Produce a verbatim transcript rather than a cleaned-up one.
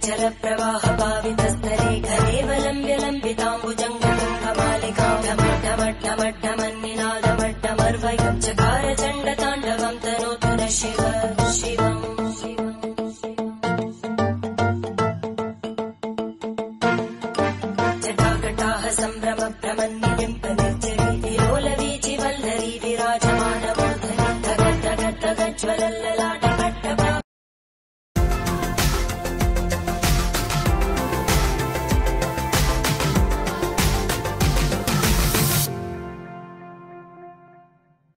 जल प्रवाह भावितस्तरे घरेवलम्ब्य लम्बिताम्बुजङ्गतुङ्गमालिकां ढमड्ढमड्ढमड्ढमन्निनादमड्ढमर्वयं चकार चण्डताण्डवं तनोतु न शिव शिवम् जटाकटाः सम्भ्रम भ्रमन्नि